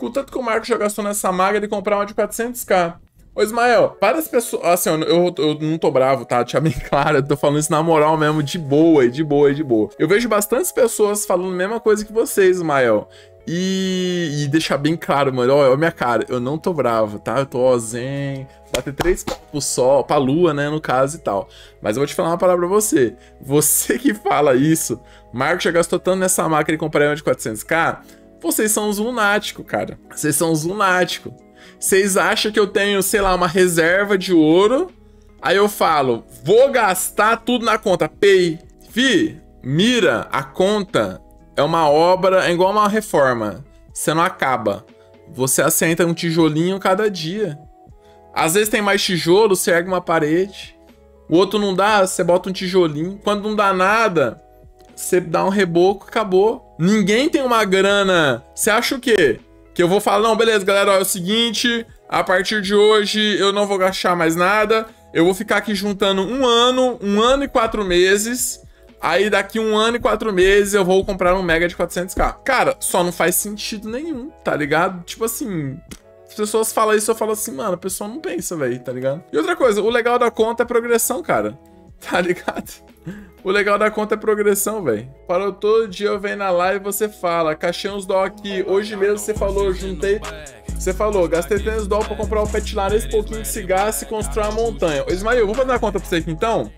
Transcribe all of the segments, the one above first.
Com o tanto que o Marcos já gastou nessa maga de comprar uma de 400k. Ô, Ismael, várias pessoas... Assim, eu não tô bravo, tá? Deixa bem claro, eu tô falando isso na moral mesmo, de boa, de boa, de boa. Eu vejo bastantes pessoas falando a mesma coisa que vocês, Ismael. E deixar bem claro, mano, olha a minha cara, eu não tô bravo, tá? Eu tô ó, zen, bater 3 pro sol, pra lua, né, no caso e tal. Mas eu vou te falar uma palavra pra você. Você que fala isso, Marcos já gastou tanto nessa máquina e comprei uma de 400k, vocês são uns lunáticos, cara. Vocês são uns lunáticos. Vocês acham que eu tenho, sei lá, uma reserva de ouro, aí eu falo, vou gastar tudo na conta, pay. Fi, mira, a conta é uma obra, é igual uma reforma. Você não acaba. Você assenta um tijolinho cada dia. Às vezes tem mais tijolo, você ergue uma parede. O outro não dá, você bota um tijolinho. Quando não dá nada, você dá um reboco, acabou. Ninguém tem uma grana. Você acha o quê? Que eu vou falar, não, beleza, galera, ó, é o seguinte, a partir de hoje eu não vou gastar mais nada. Eu vou ficar aqui juntando um ano e 4 meses. Aí daqui 1 ano e 4 meses eu vou comprar um Mega de 400k. Cara, só não faz sentido nenhum, tá ligado? Tipo assim, as pessoas falam isso, eu falo assim, mano, a pessoa não pensa, velho, tá ligado? E outra coisa, o legal da conta é progressão, cara. Tá ligado? O legal da conta é progressão, velho. Para todo dia eu venho na live e você fala, caixei uns dó aqui. Hoje mesmo você falou, juntei... Você falou, gastei 300 dólares pra comprar o pet lá, esse pouquinho que se gasta e construir uma montanha. Ô, Ismael, vou fazer uma conta pra você aqui, então?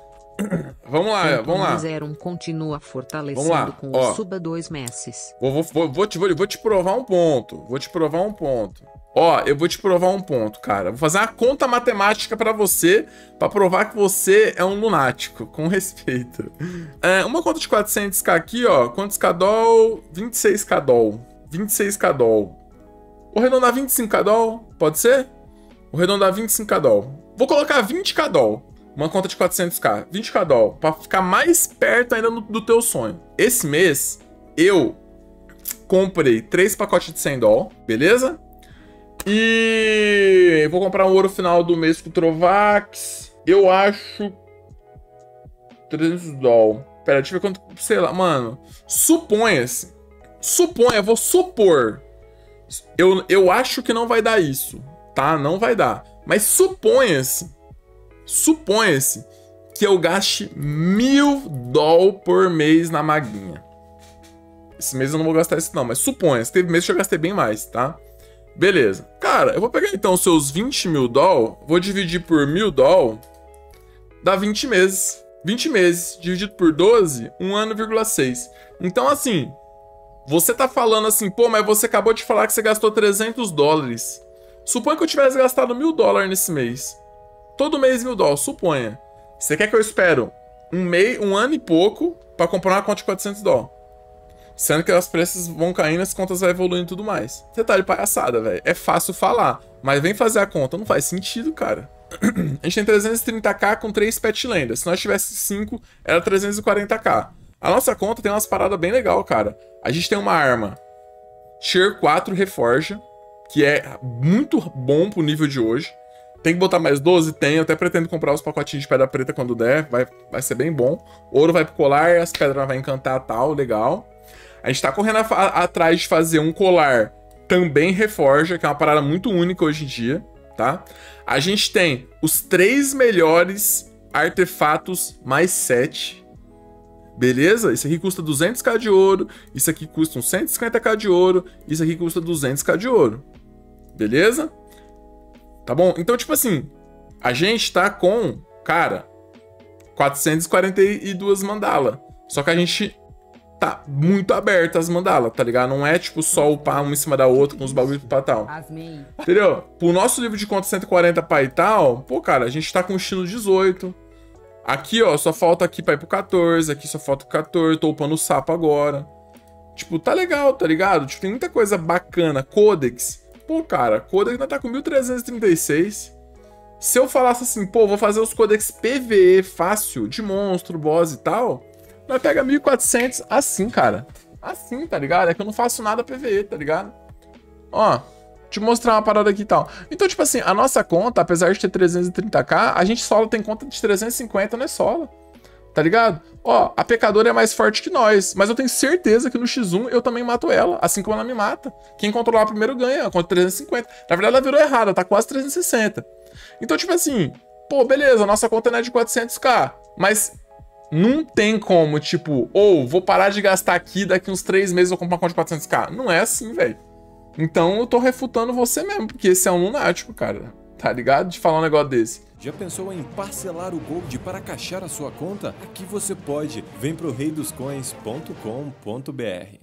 Vamos lá, vamos lá. Zero continua fortalecendo com o suba 2 meses. Vou te provar um ponto. Vou te provar um ponto. Ó, eu vou te provar um ponto, cara. Vou fazer uma conta matemática pra você, pra provar que você é um lunático, com respeito. Uma conta de 400k aqui, ó. Quantos cadol? 26 cadol. 26 cadol. Vou arredondar 25 cadol, pode ser? Vou arredondar 25 cadol. Vou colocar 20 cadol. Uma conta de 400k, 20k dólar, pra ficar mais perto ainda do teu sonho. Esse mês, eu comprei 3 pacotes de 100 dólar, beleza? E vou comprar um ouro final do mês com o Trovax. Eu acho 300 dólar. Pera, deixa eu ver quanto, sei lá, mano. Suponha-se. Eu vou supor. Eu acho que não vai dar isso, tá? Não vai dar. Mas suponha-se que eu gaste 1000 dólares por mês na maguinha. Esse mês eu não vou gastar isso não, mas suponha-se. Teve mês que eu gastei bem mais, tá? Beleza. Cara, eu vou pegar então os seus 20 mil dólares, vou dividir por 1000 dólares, dá 20 meses. 20 meses, dividido por 12, 1 ano,6. Então assim, você tá falando assim, pô, mas você acabou de falar que você gastou 300 dólares. Suponha que eu tivesse gastado 1000 dólares nesse mês. Todo mês 1000 dólares, suponha. Você quer que eu espero um ano e pouco pra comprar uma conta de 400 dólares? Sendo que os preços vão caindo, as contas vão evoluindo e tudo mais. Você tá de palhaçada, velho. É fácil falar, mas vem fazer a conta. Não faz sentido, cara. A gente tem 330k com 3 petlendas. Se nós tivesse 5, era 340k. A nossa conta tem umas paradas bem legal, cara. A gente tem uma arma Tier 4 Reforja, que é muito bom pro nível de hoje. Tem que botar mais 12? Tem. Eu até pretendo comprar os pacotinhos de pedra preta quando der. Vai ser bem bom. Ouro vai pro colar, as pedras vai encantar tal, legal. A gente tá correndo atrás de fazer um colar também Reforja, que é uma parada muito única hoje em dia, tá? A gente tem os 3 melhores artefatos mais 7. Beleza? Isso aqui custa 200k de ouro. Isso aqui custa uns 150k de ouro. Isso aqui custa 200k de ouro. Beleza? Tá bom? Então, tipo assim, a gente tá com, cara, 442 mandala. Só que a gente tá muito aberto as mandala, tá ligado? Não é tipo só upar uma em cima da outra com os bagulhos pra tal. Entendeu? Pro nosso livro de conta 140 pra e tal, pô, cara, a gente tá com o estilo 18. Aqui, ó, só falta aqui pra ir pro 14. Aqui só falta o 14. Tô upando o sapo agora. Tipo, tá legal, tá ligado? Tipo, tem muita coisa bacana. Codex. Pô, cara, Codex ainda tá com 1336. Se eu falasse assim, pô, vou fazer os Codex PvE fácil, de monstro, boss e tal, nós pega 1400 assim, cara. Assim, tá ligado? É que eu não faço nada PvE, tá ligado? Ó, te mostrar uma parada aqui e tal. Então, tipo assim, a nossa conta, apesar de ter 330k, a gente solo tem conta de 350, não é solo. Tá ligado? Ó, a pecadora é mais forte que nós, mas eu tenho certeza que no X1 eu também mato ela, assim como ela me mata. Quem controlar primeiro ganha, contra 350. Na verdade, ela virou errada, tá quase 360. Então, tipo assim, pô, beleza, nossa conta não é de 400k, mas não tem como, tipo, vou parar de gastar aqui, daqui uns 3 meses eu compro uma conta de 400k. Não é assim, velho. Então eu tô refutando você mesmo, porque esse é um lunático, cara. Tá ligado? De falar um negócio desse. Já pensou em parcelar o Gold para caixar a sua conta? Aqui você pode. Vem pro reidoscoins.com.br.